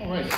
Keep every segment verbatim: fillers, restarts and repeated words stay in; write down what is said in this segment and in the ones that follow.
right.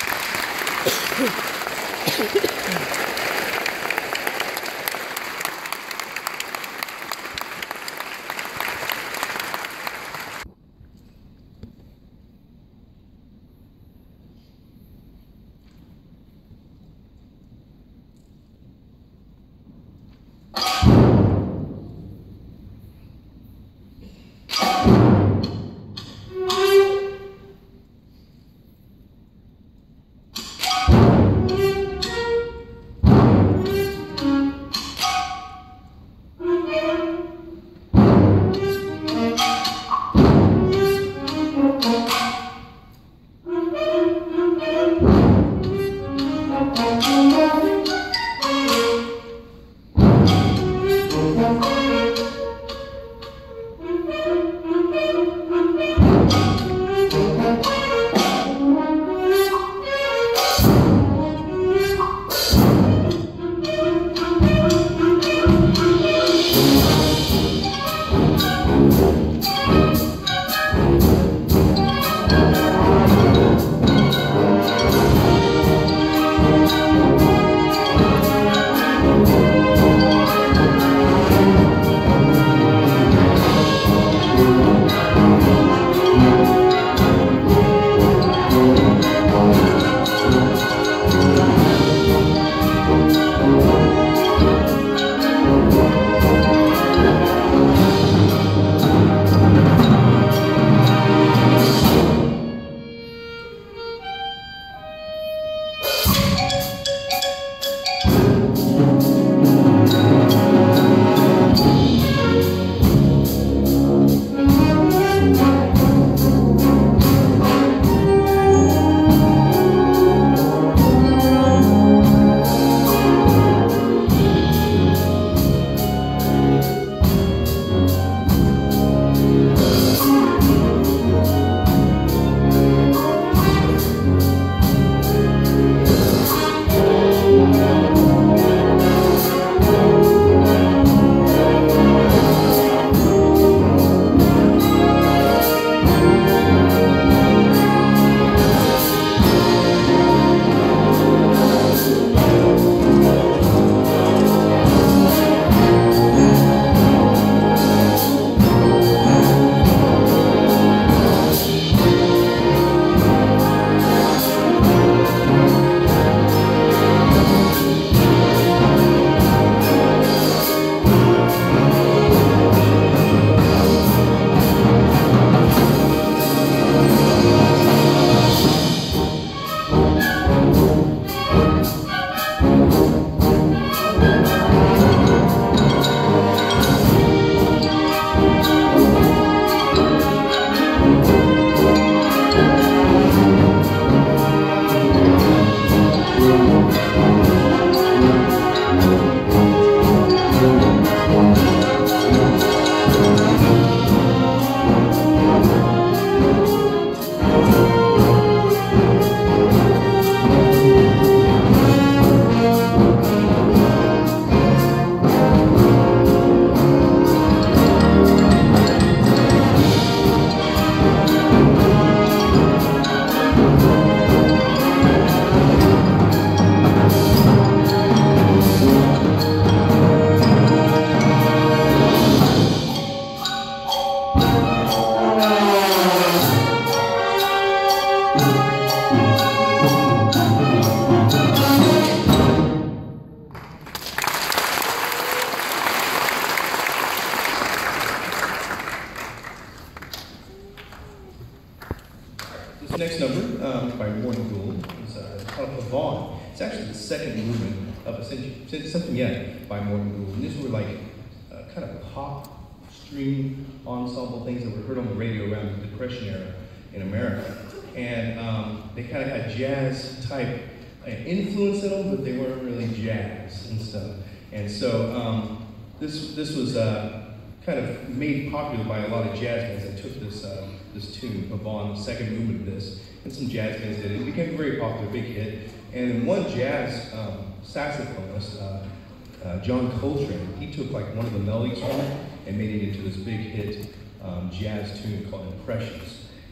This next number um, by Warren Gould is uh, called Yvonne. It's actually the second movement of a Symphony by Warren Gould. And these were like uh, kind of pop string ensemble things that were heard on the radio around the Depression era in America. And um, they kind of had jazz type influence in them, but they weren't really jazz and stuff. And so um, this this was uh, kind of made popular by a lot of jazz bands that took this uh, this tune, Yvonne, the second movement of this, and some jazz bands did it. It became a very popular, big hit. And then one jazz um, saxophonist, uh, uh, John Coltrane, he took like one of the melodies from it and made it into this big hit um, jazz tune called Impressions.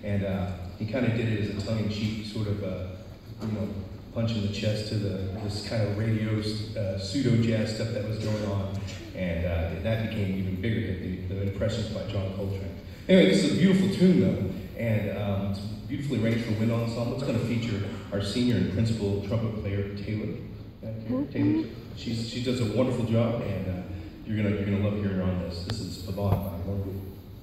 And uh, he kind of did it as a tongue-in-cheek sort of, uh, you know, punch in the chest to the this kind of radio uh, pseudo-jazz stuff that was going on. And uh, that became even bigger hit, the, the Impressions by John Coltrane. Anyway, this is a beautiful tune though, and um, it's beautifully arranged for wind ensemble. It's going to feature our senior and principal trumpet player, Taylor. Back here. Taylor. She's, she does a wonderful job, and uh, you're going you're gonna love hearing her on this. This is Pavon by Morgan.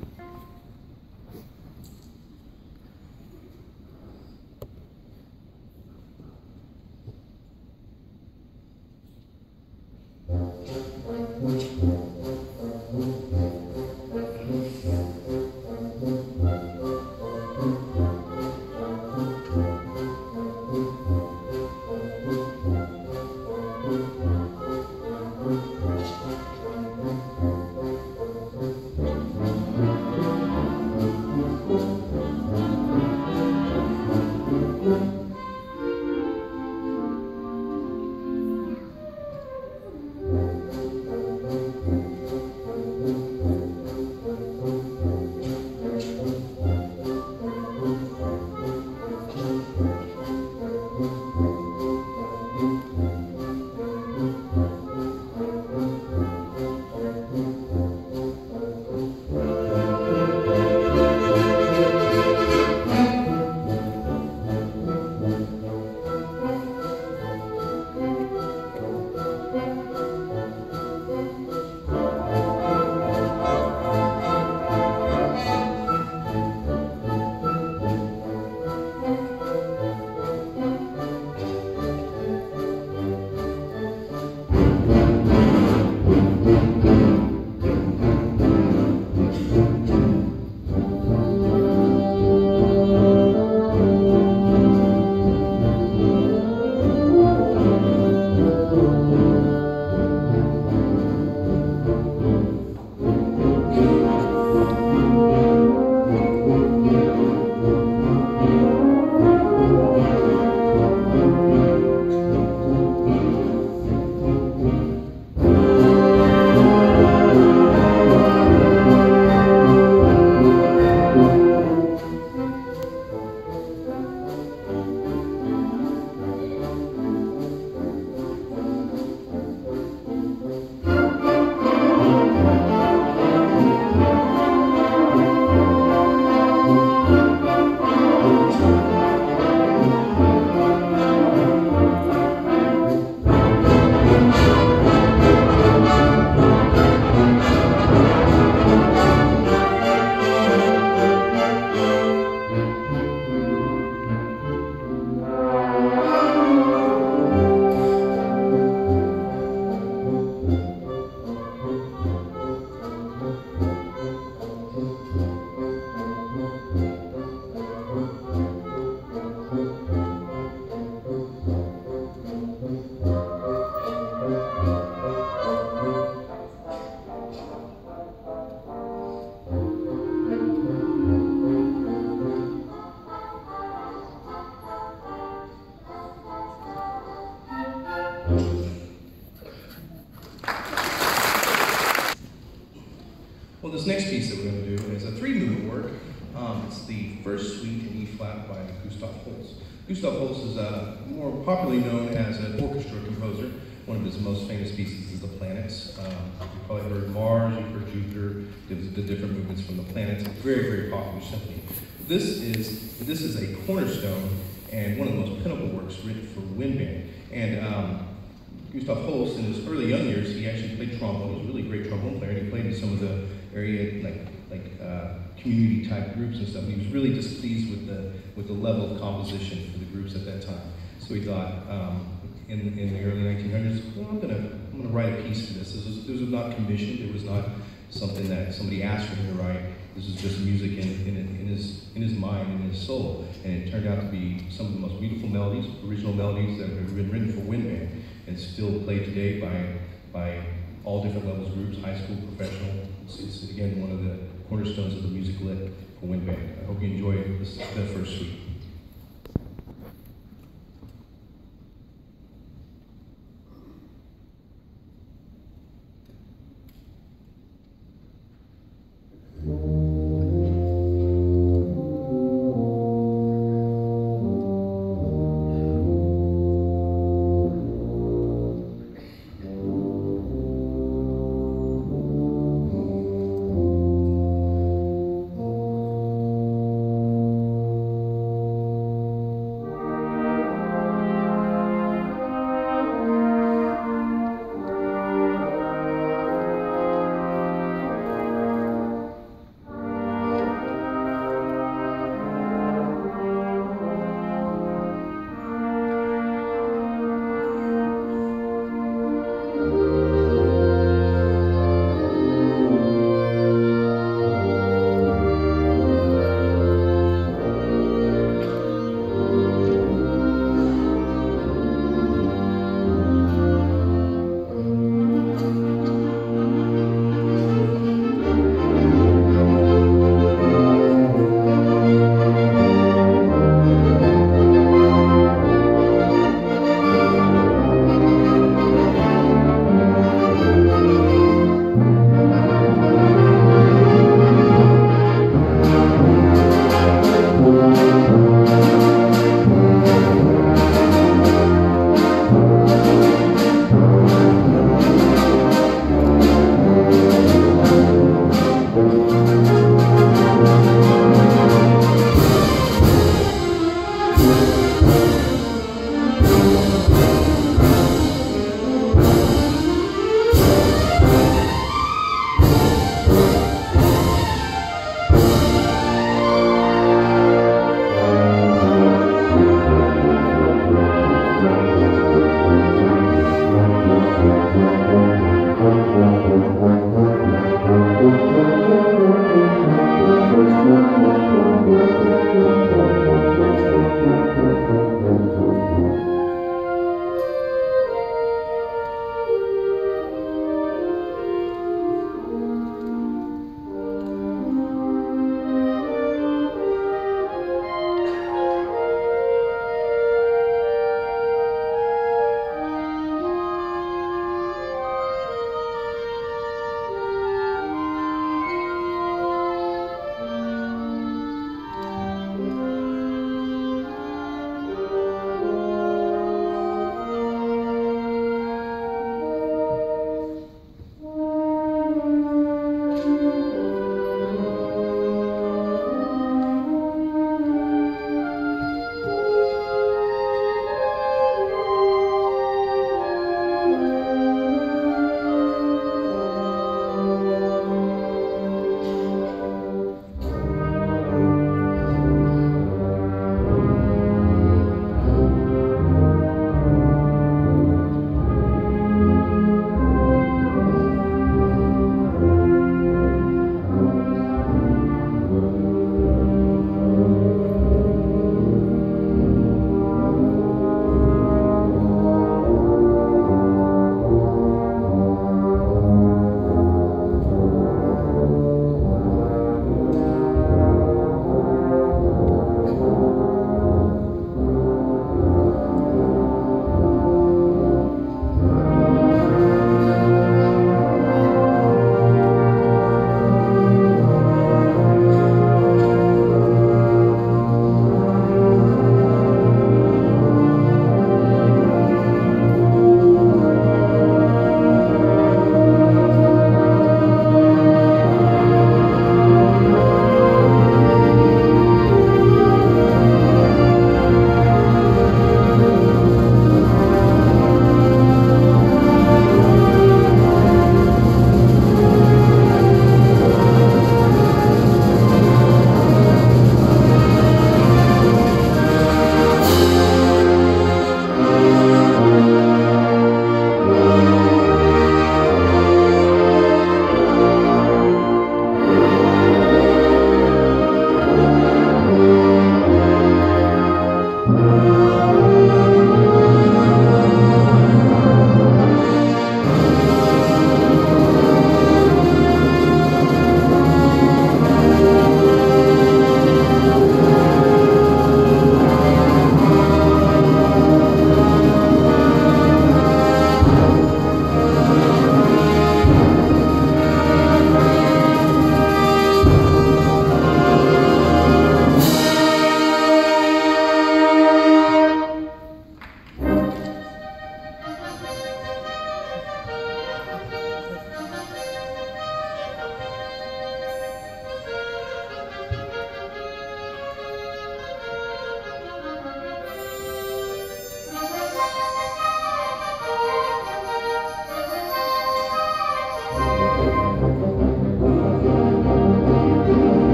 Well, this next piece that we're going to do is a three-movement work. Um, it's the first suite in E-flat by Gustav Holst. Gustav Holst is uh, more popularly known as an orchestra composer. One of his most famous pieces is The Planets. Um, you've probably heard Mars, you've heard Jupiter, the, the different movements from the planets. Very, very popular symphony. This is, this is a cornerstone and one of the most pinnacle works written for wind band. And um, Gustav Holst, in his early young years, he actually played trombone. He was a really great trombone player, and he played in some of the area, like, like uh, community type groups and stuff. He was really displeased with the, with the level of composition for the groups at that time. So he thought, um, in, in the early nineteen hundreds, well, I'm gonna, I'm gonna write a piece for this. This was, this was not commissioned. It was not something that somebody asked for him to write. This was just music in, in, in, his, in his mind, in his soul. And it turned out to be some of the most beautiful melodies, original melodies that have been written for wind band and still played today by, by all different levels of groups, high school, professional. It's, it's again, one of the cornerstones of the music lit for wind band. I hope you enjoy this, the first suite.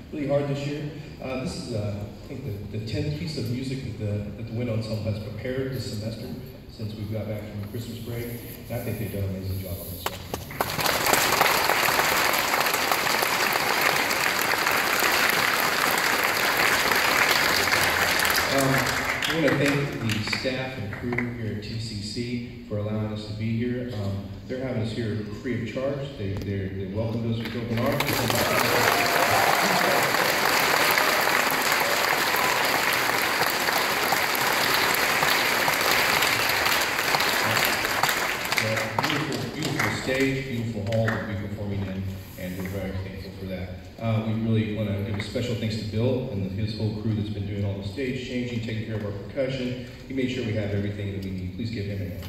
really hard this year. Uh, this is, uh, I think, the, the tenth piece of music that the, that the Wind Ensemble has prepared this semester since we got back from Christmas break. And I think they've done an amazing job on this one. Um, I want to thank the staff and crew here at T C C for allowing us to be here. Um, they're having us here free of charge. They, they welcomed us with open arms. Beautiful, beautiful stage, beautiful hall that we're performing in, and we're very thankful for that. Uh, we really want to give a special thanks to Bill and his whole crew that's been doing all the stage changing, taking care of our percussion. He made sure we have everything that we need. Please give him a hand.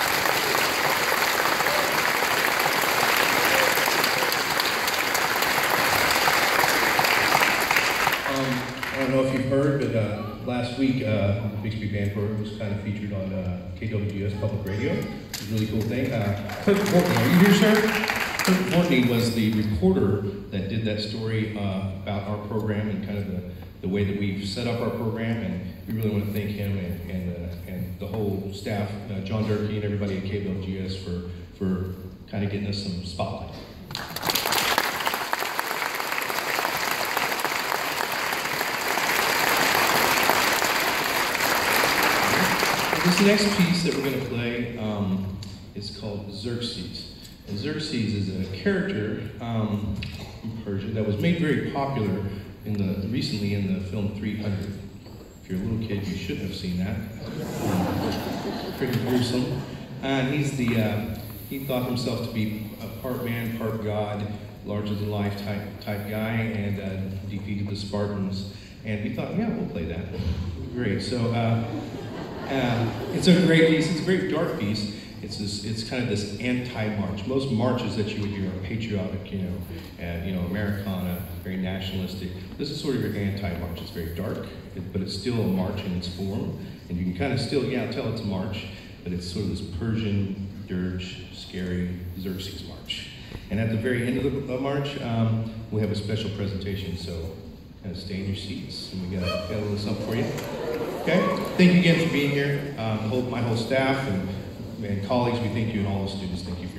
Um, I don't know if you've heard, but uh, last week, uh, Bixby Band Program was kind of featured on uh, K W G S Public Radio. It's a really cool thing. Uh, Kirk Courtney, are you here, sir? Kirk Courtney was the reporter that did that story uh, about our program and kind of the, the way that we've set up our program, and we really want to thank him and, and, uh, and the whole staff, uh, John Durkee and everybody at K W G S for, for kind of getting us some spotlight. This next piece that we're going to play um, is called Xerxes. And Xerxes is a character um, from Persia that was made very popular in the recently in the film three hundred. If you're a little kid, you shouldn't have seen that. Um, pretty gruesome. And he's the uh, he thought himself to be a part man, part god, larger than life type type guy, and uh, defeated the Spartans. And we thought, yeah, we'll play that. Great. So. Uh, Uh, it's a great piece. It's a very dark piece. It's this, it's kind of this anti-march. Most marches that you would hear are patriotic, you know, and you know, Americana, very nationalistic. This is sort of your anti-march. It's very dark, but it's still a march in its form, and you can kind of still, yeah, tell it's a march, but it's sort of this Persian, dirge, scary Xerxes march. And at the very end of the march, um, we have a special presentation. So, kind of stay in your seats, and we got, got a little something for you. Okay, thank you again for being here. Um, whole, my whole staff and, and colleagues, we thank you, and all the students, thank you.